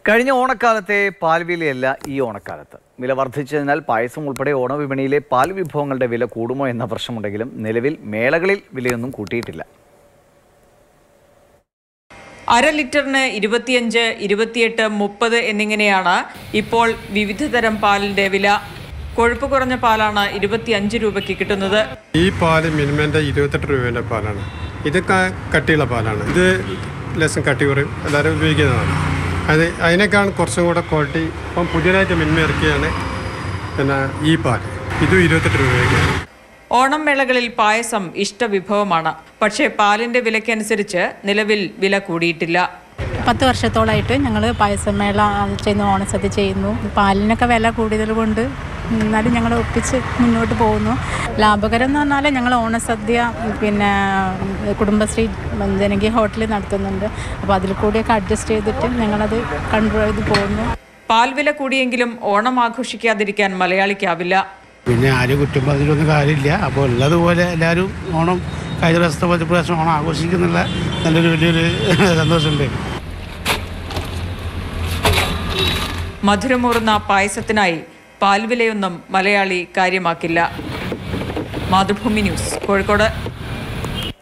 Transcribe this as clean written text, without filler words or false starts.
കഴിഞ്ഞ ഓണക്കാലത്തെ പാൽവിലയല്ല ഈ ഓണക്കാലത്ത്. വില വർദ്ധിച്ചതിനാൽ പായസം ഉൾപ്പെടെ ഓണവിപണിയിലെ പാൽ വിഭവങ്ങളുടെ വില കൂടുമോ എന്ന പ്രശ്നമുണ്ടെങ്കിലും നിലവിൽ മേളകളിൽ വിലയൊന്നും കൂട്ടിയിട്ടില്ല. അര ലിറ്ററിന് 25, 28, 30 എന്നിങ്ങനെയാണ് ഇപ്പോൾ വിവിധ തരം പാലിന്റെ വില. കൊഴുപ്പ് കുറഞ്ഞ പാലാണ് 25 രൂപയ്ക്ക് കിട്ടുന്നത്. ഈ പാല് മിനിമം 28 രൂപയുടെ പാലാണ്. ഇത് കട്ടിയുള്ള പാലാണ്. ഇത് ലെസ്സും കട്ടി കുറയും എല്ലാവരും ഉപയോഗിക്കുന്നതാണ്. അതിനേക്കാൾ കുറച്ചും കൂടെ ക്വാളിറ്റി ഇപ്പം പുതിയതായിട്ട് മിനിമം ഇറക്കിയാണ് പിന്നെ ഈ പാൽ. ഇത് 28 രൂപയ്ക്കാണ്. ഓണം മേളകളിൽ പായസം ഇഷ്ടവിഭവമാണ്. പക്ഷേ പാലിന്റെ വിലയ്ക്കനുസരിച്ച് നിലവിൽ വില കൂടിയിട്ടില്ല. 10 വർഷത്തോളമായിട്ട് ഞങ്ങൾ പായസമേള ചെയ്യുന്നു, ഓണസദ്യ ചെയ്യുന്നു. പാലിനൊക്കെ വില കൂടുതൽ കൊണ്ട് എന്നാലും ഞങ്ങൾ ഒപ്പിച്ച് മുന്നോട്ട് പോകുന്നു. ലാഭകരം എന്ന് പറഞ്ഞാൽ ഞങ്ങൾ ഓണസദ്യ പിന്നെ കുടുംബശ്രീ ജനകീയ ഹോട്ടലിൽ നടത്തുന്നുണ്ട്. അപ്പോൾ അതിൽ കൂടിയൊക്കെ അഡ്ജസ്റ്റ് ചെയ്തിട്ട് ഞങ്ങളത് കൺട്രോൾ ചെയ്ത് പോകുന്നു. പാൽ വില കൂടിയെങ്കിലും ഓണം ആഘോഷിക്കാതിരിക്കാൻ മലയാളിക്കാവില്ല. പിന്നെ ആരും കുറ്റം പറഞ്ഞിട്ടൊന്നും കാര്യമില്ല. അപ്പോൾ ഉള്ളതുപോലെ എല്ലാവരും ഓണം കഴിഞ്ഞ ദിവസത്തെ പ്രാവശ്യം ഓണം ആഘോഷിക്കുന്നുള്ള നല്ലൊരു വലിയൊരു സന്തോഷമുണ്ട്. മധുരമൂറുന്ന പായസത്തിനായി പാൽവിലയൊന്നും മലയാളി കാര്യമാക്കില്ല. മാതൃഭൂമി ന്യൂസ്, കോഴിക്കോട്.